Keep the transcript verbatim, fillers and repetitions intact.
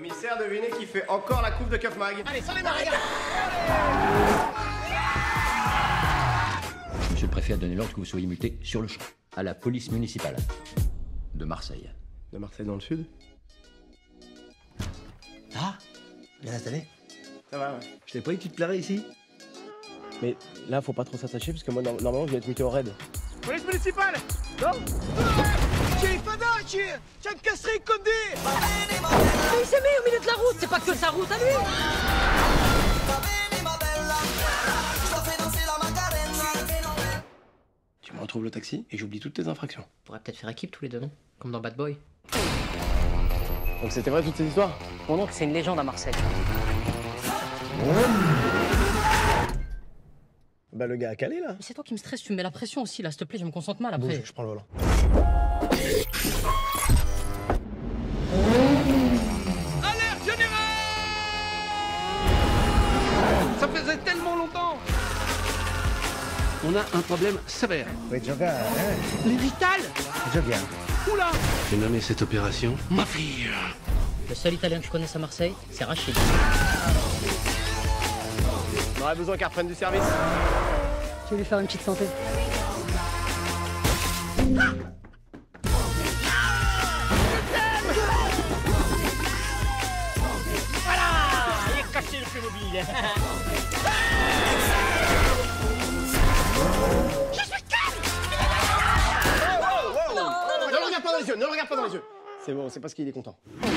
Commissaire, devinez qui fait encore la coupe de Keuf Mag. Allez, sans les mains, regarde. Monsieur le préfet a donné l'ordre que vous soyez muté sur le champ, à la police municipale de Marseille. De Marseille dans le sud? Ah, bien installé. Ça va, ouais. Je t'ai pas dit que tu te plairais ici? Mais là, faut pas trop s'attacher parce que moi, normalement, je vais être muté au raid. Police municipale! Non? J'ai fada, j'ai un casserai condé. Mais il s'est mis au milieu de la route, c'est pas que sa route à lui. Tu me retrouves le taxi et j'oublie toutes tes infractions. On pourrait peut-être faire équipe tous les deux, non? Comme dans Bad Boy. Donc c'était vrai toutes ces histoires? Mon oncle, c'est une légende à Marseille. Bah le gars a calé là. Mais c'est toi qui me stresse, tu me mets la pression aussi là, s'il te plaît, je me concentre mal après. Bouge, je prends le volant. Alerte générale! Ça faisait tellement longtemps. On a un problème sévère. Oui, Joga, hein? Les vitales. Joga. Oula. J'ai nommé cette opération ma fille. Le seul italien que je connaisse à Marseille, c'est Rachid. On aurait besoin qu'elle reprenne du service. Tu veux lui faire une petite santé? Voilà! Il est caché le plus mobile. Ne le regarde pas dans les yeux, ne le regarde pas dans les yeux. C'est bon, c'est parce qu'il est content.